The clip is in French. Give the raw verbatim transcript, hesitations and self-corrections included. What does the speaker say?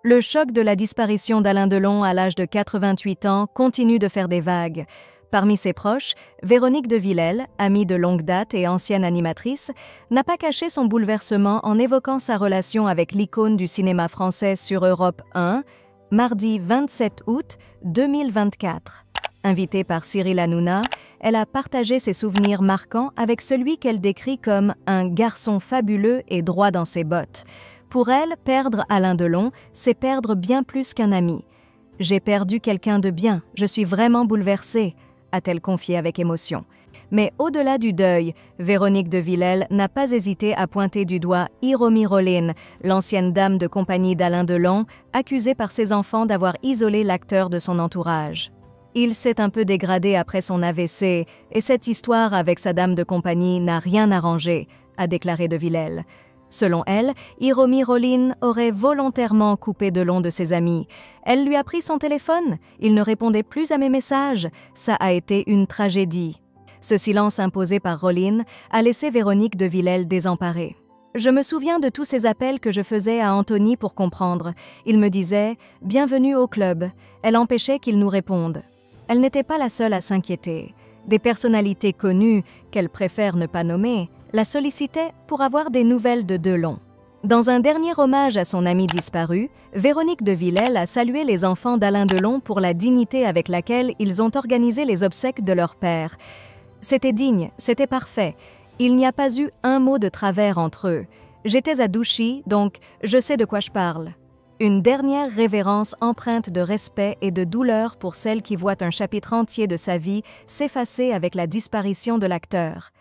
Le choc de la disparition d'Alain Delon à l'âge de quatre-vingt-huit ans continue de faire des vagues. Parmi ses proches, Véronique de Villèle, amie de longue date et ancienne animatrice, n'a pas caché son bouleversement en évoquant sa relation avec l'icône du cinéma français sur Europe un, mardi vingt-sept août deux mille vingt-quatre. Invitée par Cyril Hanouna, elle a partagé ses souvenirs marquants avec celui qu'elle décrit comme un garçon fabuleux et droit dans ses bottes. Pour elle, perdre Alain Delon, c'est perdre bien plus qu'un ami. « J'ai perdu quelqu'un de bien, je suis vraiment bouleversée », a-t-elle confié avec émotion. Mais au-delà du deuil, Véronique de Villèle n'a pas hésité à pointer du doigt Hiromi Rollin, l'ancienne dame de compagnie d'Alain Delon, accusée par ses enfants d'avoir isolé l'acteur de son entourage. Il s'est un peu dégradé après son A V C et cette histoire avec sa dame de compagnie n'a rien arrangé, a déclaré de Villèle. Selon elle, Hiromi Rollin aurait volontairement coupé Delon de ses amis. Elle lui a pris son téléphone, il ne répondait plus à mes messages. Ça a été une tragédie. Ce silence imposé par Rollin a laissé Véronique de Villèle désemparée. Je me souviens de tous ces appels que je faisais à Anthony pour comprendre. Il me disait « Bienvenue au club ». Elle empêchait qu'il nous réponde. Elle n'était pas la seule à s'inquiéter. Des personnalités connues, qu'elle préfère ne pas nommer, la sollicitaient pour avoir des nouvelles de Delon. Dans un dernier hommage à son ami disparu, Véronique de Villèle a salué les enfants d'Alain Delon pour la dignité avec laquelle ils ont organisé les obsèques de leur père. C'était digne, c'était parfait. Il n'y a pas eu un mot de travers entre eux. J'étais à Douchy, donc je sais de quoi je parle. Une dernière révérence empreinte de respect et de douleur pour celle qui voit un chapitre entier de sa vie s'effacer avec la disparition de l'acteur.